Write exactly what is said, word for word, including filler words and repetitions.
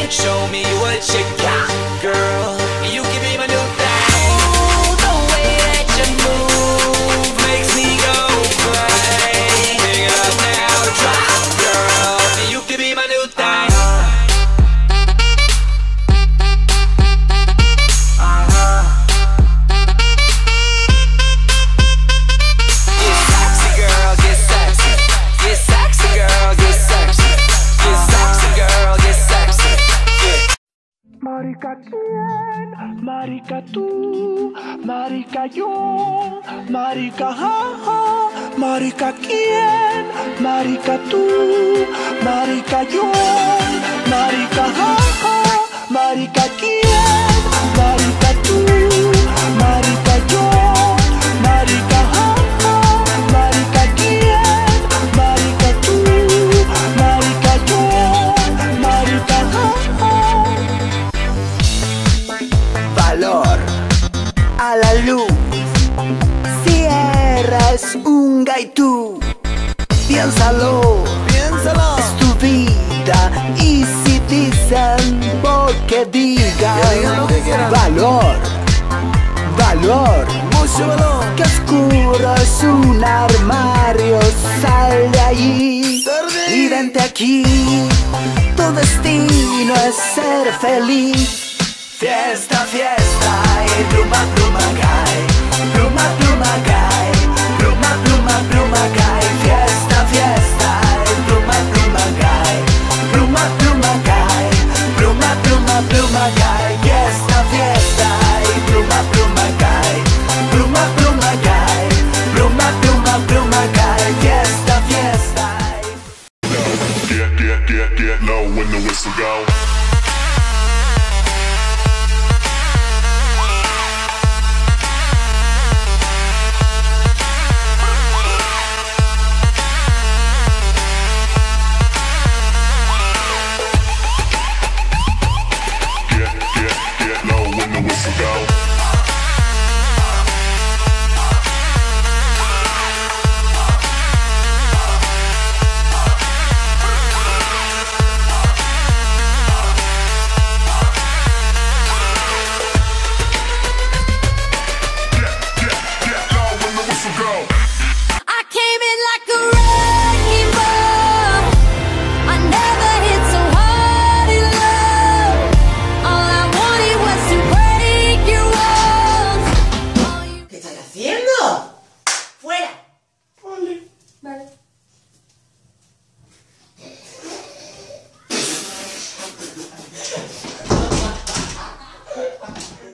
Show me what you got, girl. You can be my new thing. Ooh, the way that you move makes me go crazy. Pick up now, drop, girl. You can be my new thing. Uh-huh. Get sexy, girl, get sexy. Get sexy, girl, get sexy. Get sexy, girl, get sexy. Marica quién, marica tú, marica yo, marica jaja, marica quién, marica tú, marica yo, marica jaja, marica quién, marica tú, marica yo, marica jaja, marica quién, marica tú, marica yo, marica jaja. Valor a la luz. Sierra es un gaitú. Piénsalo, piénsalo. Es tu vida. Y si dicen, porque digan, que digan lo que quieran. Valor, valor, mucho valor. Que oscuro es un armario. Sal de allí y vente aquí. Tu destino es ser feliz. Fiesta, fiesta, y pluma, pluma cae, pluma, pluma cae, pluma, pluma, pluma cae. Fiesta, fiesta, y pluma, pluma cae, pluma, pluma cae, pluma, pluma, pluma cae. Fiesta, fiesta, y pluma, pluma cae, pluma, pluma cae, pluma, pluma, pluma cae. Fiesta, fiesta. Get, get, get, get low when the whistle go. Go.